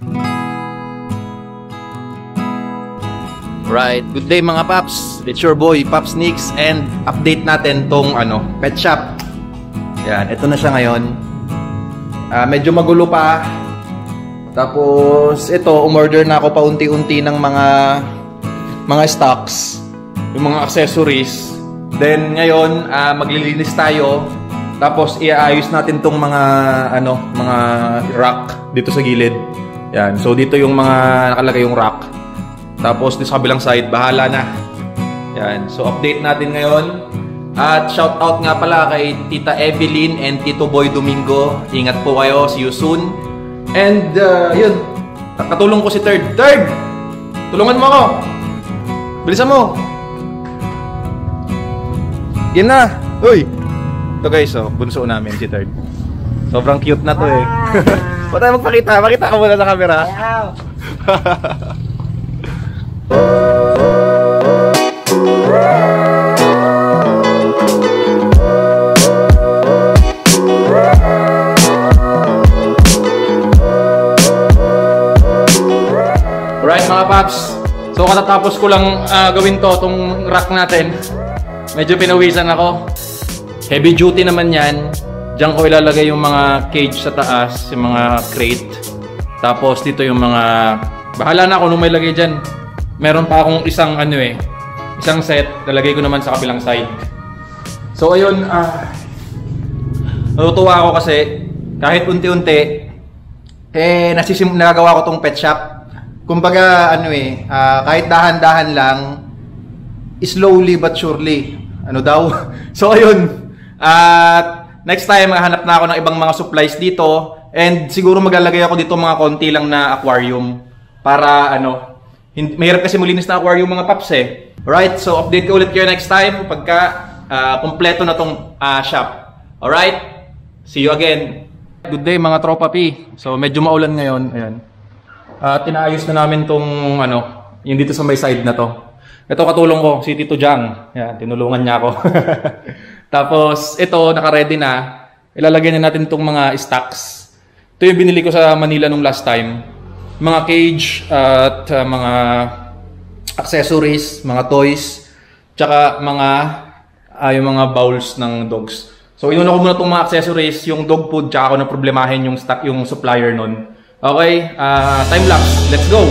Right, good day mga paps. It's your boy Paps Nix and update natin tong pet shop. Yan, ito na siya ngayon. Medyo magulo pa. Tapos ito, umorder na ako paunti-unti ng mga stocks, yung mga accessories. Then ngayon, maglilinis tayo. Tapos iaayos natin tong mga rack dito sa gilid. Yan, so dito yung mga nakalagay yung rack. Tapos dito sa kabilang side, bahala na. Yan. So update natin ngayon. At shout out nga pala kay Tita Evelyn and Tito Boy Domingo. Ingat po kayo. See you soon. And yun. Katulong ko si Third. Third! Tulungan mo ako. Bilisan mo. Game na. Uy. Ito guys, bunso namin si Third. Sobrang cute na to eh. Ba't tayo magpakita? Makita ka muna sa camera. Alright mga paps, so katatapos ko lang gawin tong rack natin. Medyo pinawisan ako. Heavy duty naman yan. Diyan ko ilalagay yung mga cage sa taas, yung mga crate. Tapos dito yung mga, bahala na ako nung may lagay dyan. Meron pa akong isang isang set, nalagay ko naman sa kabilang side. So ayun, natutuwa ako kasi kahit unti-unti nagagawa ko tong pet shop. Kumbaga kahit dahan-dahan lang, slowly but surely. So ayun, next time hanap na ako ng ibang mga supplies dito, and siguro maglalagay ako dito mga konti lang na aquarium para mahirap kasi malinis na aquarium mga paps eh. Alright, so update ko ulit kayo next time pagka kompleto na tong shop. Alright, see you again. Good day mga tropa P. So medyo maulan ngayon. Ayan. Tinaayos na namin tong yung dito sa may side na to. Ito katulong ko, si Tito Jang. Ayan, tinulungan niya ako. Tapos ito, naka-ready na. Ilalagay na natin tong mga stocks. Ito yung binili ko sa Manila nung last time. Mga cage at mga accessories, mga toys, tsaka yung mga bowls ng dogs. So inuna ko muna itong mga accessories, yung dog food, tsaka ako na problemahin yung stock, yung supplier nun. Okay, time lapse, let's go!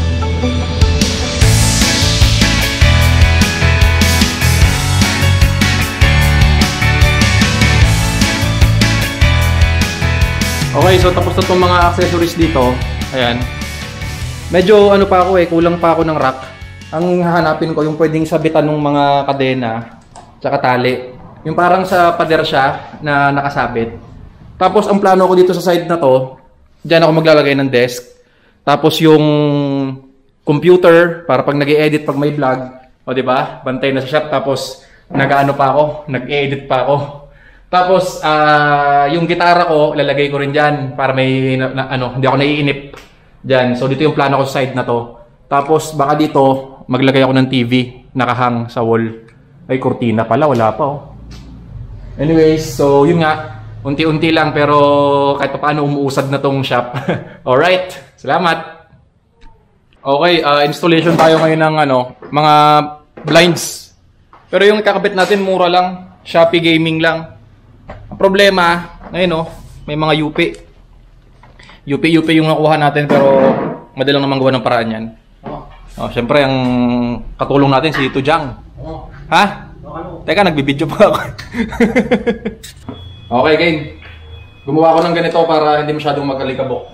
Okay, so tapos na itong mga accessories dito. Ayan. Medyo pa ako kulang pa ako ng rack. Ang hahanapin ko yung pwedeng sabitan ng mga kadena tsaka tali. Yung parang sa pader siya na nakasabit. Tapos ang plano ko dito sa side na to, diyan ako maglalagay ng desk. Tapos yung computer para pag nag-e-edit pag may vlog, o di ba? Bantay na sa shop, tapos nag-e-edit pa ako. Tapos yung gitara ko, lalagay ko rin diyan para may hindi ako naiinip. Diyan. So dito yung plano ko sa side na to. Tapos baka dito maglagay ako ng TV nakahang sa wall. Ay, kortina pala, wala pa Anyways, so yun nga, unti-unti lang pero kahit pa paano umuusad na tong shop. Alright, salamat. Okay, installation tayo ngayon ng mga blinds. Pero yung kakabit natin mura lang, Shopee Gaming lang. Ang problema, ngayon may mga UP yung nakuha natin pero madalang naman gawa ng paraan yan. Siyempre ang katulong natin si Tito Jang. Ha? Teka, nagbibideo pa ako. Okay, game. Gumawa ko ng ganito para hindi masyadong magkalikabok.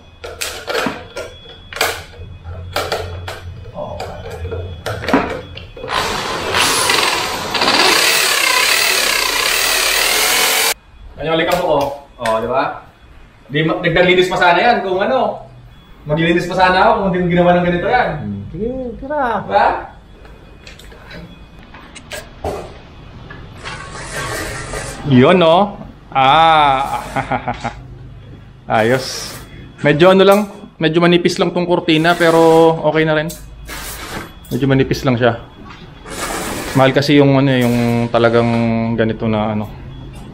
Yung alikabok di ba? Nagdalinis pa sana yan kung maglilinis pa sana ako kung hindi ginawa ng ganito yan. Sige, tira. Diba? Yun ayos. Medyo medyo manipis lang tong kurtina pero okay na rin. Medyo manipis lang siya. Mahal kasi yung yung talagang ganito na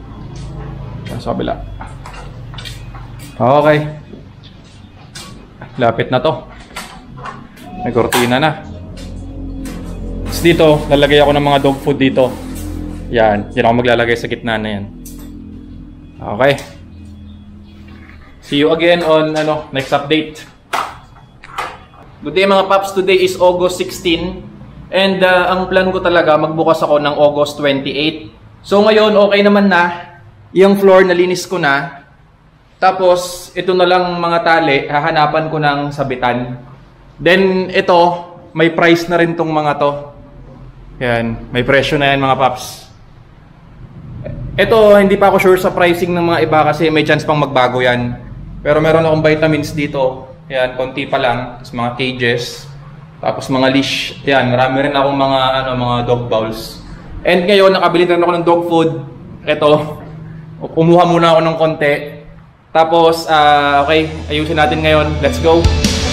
sa kabila. Okay. Lapit na to. May kortina na. Tapos dito, lalagay ako ng mga dog food dito. Yan. Yan ako maglalagay sa gitna na yan. Okay. See you again on next update. Good day mga paps. Today is August 16. And ang plan ko talaga, magbukas ako ng August 28. So ngayon, okay naman na. Yung floor, nalinis ko na. Tapos, ito na lang mga tali, hahanapan ko ng sabitan. Then, ito, may price na rin tong mga to. Yan, may presyo na yan mga paps. Ito, hindi pa ako sure sa pricing ng mga iba kasi may chance pang magbago yan. Pero meron akong vitamins dito. Yan, konti pa lang. Tapos mga cages. Tapos mga leash. Yan, marami rin akong mga dog bowls. And ngayon, nakabili na rin ako ng dog food. Ito, kumuha muna ako ng konti. Tapos, okay, ayusin natin ngayon. Let's go!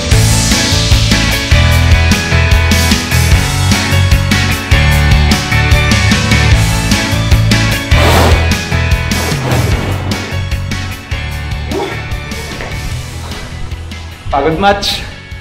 Pagod match.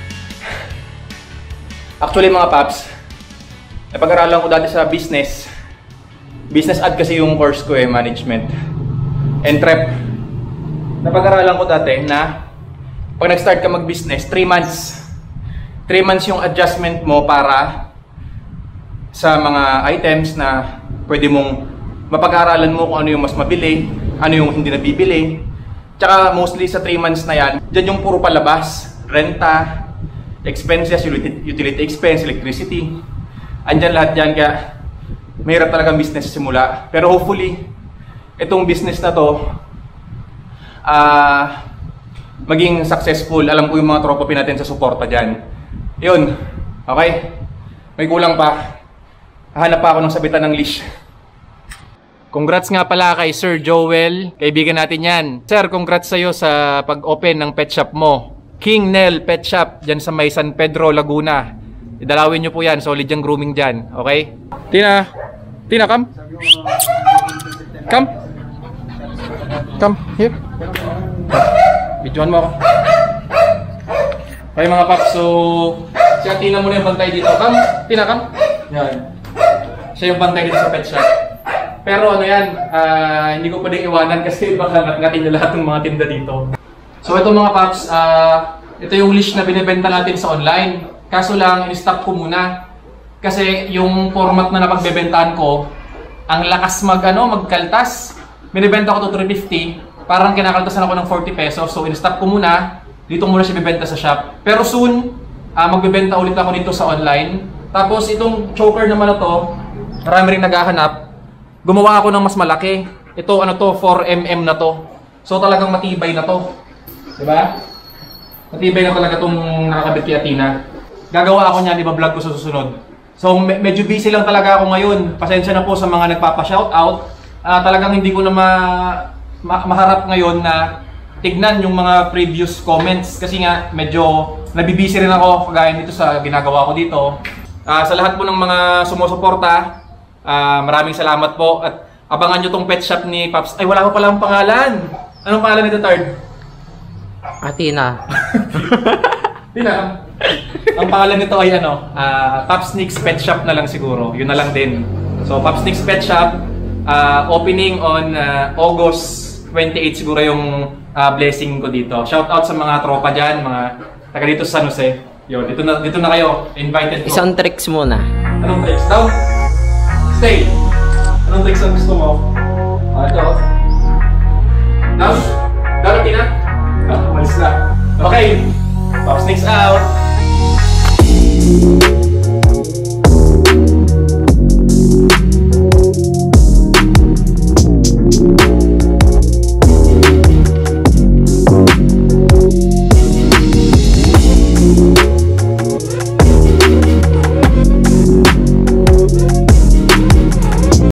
Actually mga paps, napag-aralan ko dati sa business. Business ad kasi yung course ko management. And prep. Napag-aralan ko dati na pag nag-start ka mag-business, 3 months. 3 months yung adjustment mo para sa mga items na pwede mong mapag-aralan mo kung ano yung mas mabili, ano yung hindi nabibili. Tsaka mostly sa 3 months na yan, dyan yung puro palabas, renta, expenses, utility expense, electricity. Andyan lahat yan, kaya mahirap talagang business simula. Pero hopefully, itong business na to, maging successful. Alam ko yung mga tropa natin sa suporta dyan. Yun, okay? May kulang pa. Hahanap pa ako ng sabitan ng leash. Congrats nga pala kay Sir Joel, kaibigan natin yan. Sir, congrats sa'yo sa pag-open ng pet shop mo. King Nel Pet Shop, dyan sa may San Pedro, Laguna. Idalawin nyo po yan, solid yung grooming dyan, okay? Tina, come. Come. Come, here. Videoan mo ako. Okay mga paps, so si Tina muna yung bantay dito. Come, Tina, come. Yan. Siya yung bantay dito sa pet shop. Pero ano yan, hindi ko pwedeng iwanan kasi baka ngat-ngatin na lahat ng mga tinda dito. So ito mga paps, ito yung leash na binibenta natin sa online. Kaso lang, in-stock ko muna. Kasi yung format na napagbebentahan ko, ang lakas magkaltas. Binibenta ko to 350, parang kinakaltasan ako ng 40 pesos. So in-stock ko muna, dito muna siya bibenta sa shop. Pero soon, magbebenta ulit ako dito sa online. Tapos itong choker naman na to, marami rin naghahanap. Gumawa ako ng mas malaki. Ito, 4mm na to. So talagang matibay na to. Diba? Matibay na talaga itong nakakabit kay Athena. Gagawa ako niyan, iba-vlog ko sa susunod. So medyo busy lang talaga ako ngayon. Pasensya na po sa mga nagpapa-shoutout. Talagang hindi ko na maharap ngayon na tignan yung mga previous comments. Kasi nga, medyo nabibisi rin ako kagaya dito sa ginagawa ko dito. Sa lahat po ng mga sumusuporta, maraming salamat po at abangan nyo tong pet shop ni Paps. Ay, wala pa palang pangalan. Anong pangalan nito, Third? Athena. Tina. Ang pangalan nito ay Paps Nick's Pet Shop na lang siguro. Yun na lang din. So, Paps Nick's Pet Shop, opening on August 28 siguro yung blessing ko dito. Shout out sa mga tropa dyan, mga taga dito sa San Jose. Yun, dito na kayo. Invited ko. Isang tricks muna. Anong tricks? Down? Stay! Anong tricks ang gusto mo?